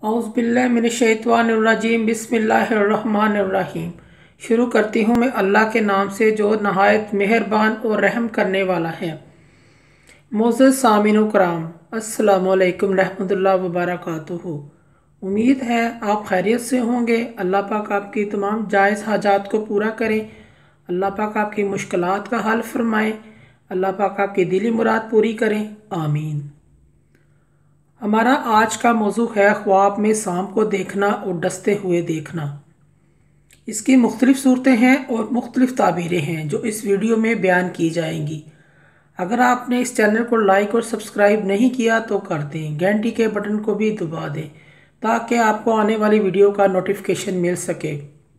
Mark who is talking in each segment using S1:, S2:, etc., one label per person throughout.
S1: औज़ुबिल्लाहिमिनश्शैतानिर्रजीम बिस्मिल्लाहिर्रहमानिर्रहीम। शुरू करती हूँ मैं अल्लाह के नाम से जो नहायत मेहरबान और रहम करने वाला है। मोअज़्ज़ज़ सामीन कराम, अस्सलामु अलैकुम रहमतुल्लाहि व बरकातुहू। उम्मीद है आप खैरियत से होंगे। अल्लाह पाक आपकी तमाम जायज़ हाजात को पूरा करें। अल्लाह पाक आपकी मुश्किलात का हल फरमाएँ। अल्लाह पाक आपकी दिली मुराद पूरी करें, आमीन। हमारा आज का मौजू है ख्वाब में सांप को देखना और डसते हुए देखना। इसकी मुख्तलिफ सूरतें हैं और मुख्तलिफ ताबीरें हैं जो इस वीडियो में बयान की जाएंगी। अगर आपने इस चैनल को लाइक और सब्सक्राइब नहीं किया तो कर दें, घंटी के बटन को भी दबा दें ताकि आपको आने वाली वीडियो का नोटिफिकेशन मिल सके।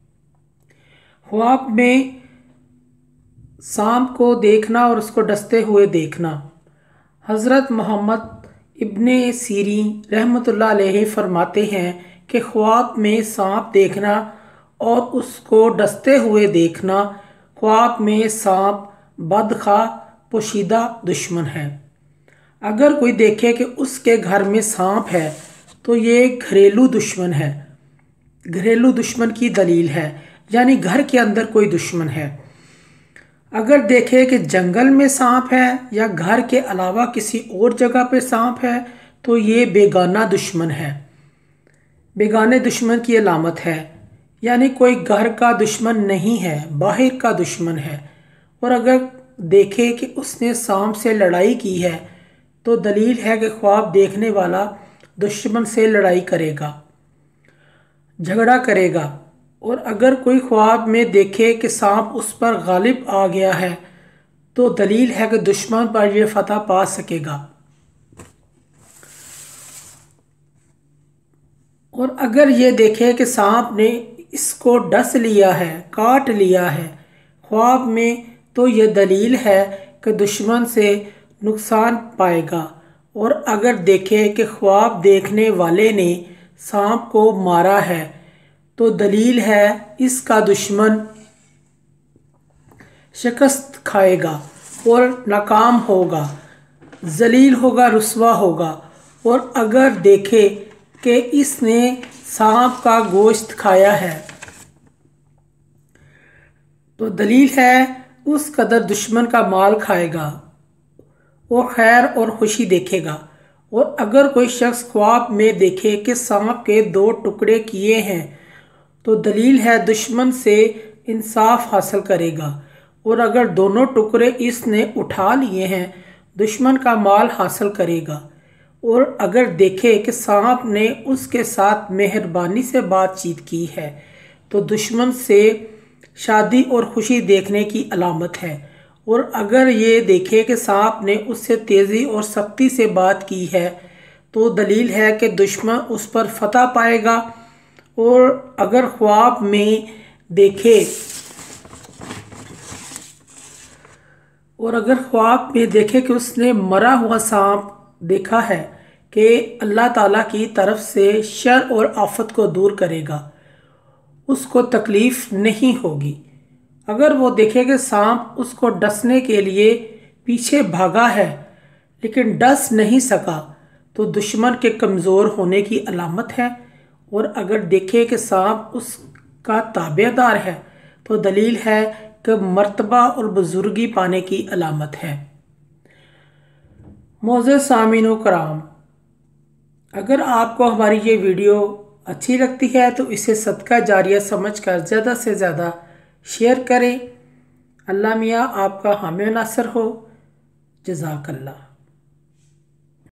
S1: ख्वाब में सांप को देखना और उसको डसते हुए देखना। हज़रत मोहम्मद इब्ने सीरीन रहमतुल्लाह अलैहि फरमाते हैं कि ख्वाब में सांप देखना और उसको डसते हुए देखना, ख्वाब में सांप बदखा पोशीदा दुश्मन है। अगर कोई देखे कि उसके घर में सांप है तो ये घरेलू दुश्मन है, घरेलू दुश्मन की दलील है, यानी घर के अंदर कोई दुश्मन है। अगर देखे कि जंगल में सांप है या घर के अलावा किसी और जगह पे सांप है तो ये बेगाना दुश्मन है, बेगाने दुश्मन की अलामत है, यानी कोई घर का दुश्मन नहीं है, बाहर का दुश्मन है। और अगर देखे कि उसने सांप से लड़ाई की है तो दलील है कि ख्वाब देखने वाला दुश्मन से लड़ाई करेगा, झगड़ा करेगा। और अगर कोई ख्वाब में देखे कि सांप उस पर गालिब आ गया है तो दलील है कि दुश्मन पर यह फतह पा सकेगा। और अगर ये देखे कि सांप ने इसको डस लिया है, काट लिया है ख्वाब में, तो यह दलील है कि दुश्मन से नुकसान पाएगा। और अगर देखे कि ख्वाब देखने वाले ने सांप को मारा है तो दलील है इसका दुश्मन शिकस्त खाएगा और नाकाम होगा, जलील होगा, रुसवा होगा। और अगर देखे कि इसने सांप का गोश्त खाया है तो दलील है उस कदर दुश्मन का माल खाएगा और खैर और खुशी देखेगा। और अगर कोई शख्स ख्वाब में देखे कि सांप के 2 टुकड़े किए हैं तो दलील है दुश्मन से इंसाफ हासिल करेगा। और अगर दोनों टुकड़े इसने उठा लिए हैं दुश्मन का माल हासिल करेगा। और अगर देखे कि सांप ने उसके साथ मेहरबानी से बातचीत की है तो दुश्मन से शादी और खुशी देखने की अलामत है। और अगर ये देखे कि सांप ने उससे तेज़ी और सख्ती से बात की है तो दलील है कि दुश्मन उस पर फतह पाएगा। और अगर ख्वाब में देखे कि उसने मरा हुआ सांप देखा है कि अल्लाह ताला की तरफ से शर और आफत को दूर करेगा, उसको तकलीफ नहीं होगी। अगर वो देखे कि सांप उसको डसने के लिए पीछे भागा है लेकिन डस नहीं सका तो दुश्मन के कमज़ोर होने की अलामत है। और अगर देखे कि सांप उसका ताबेदार है तो दलील है कि मर्तबा और बुजुर्गी पाने की अलामत है। मोअज़्ज़ज़ सामीन कराम, अगर आपको हमारी ये वीडियो अच्छी लगती है तो इसे सदका जारिया समझकर ज़्यादा से ज़्यादा शेयर करें। अल्लाह मियाँ आपका हामी नासर हो। जज़ाकल्लाह।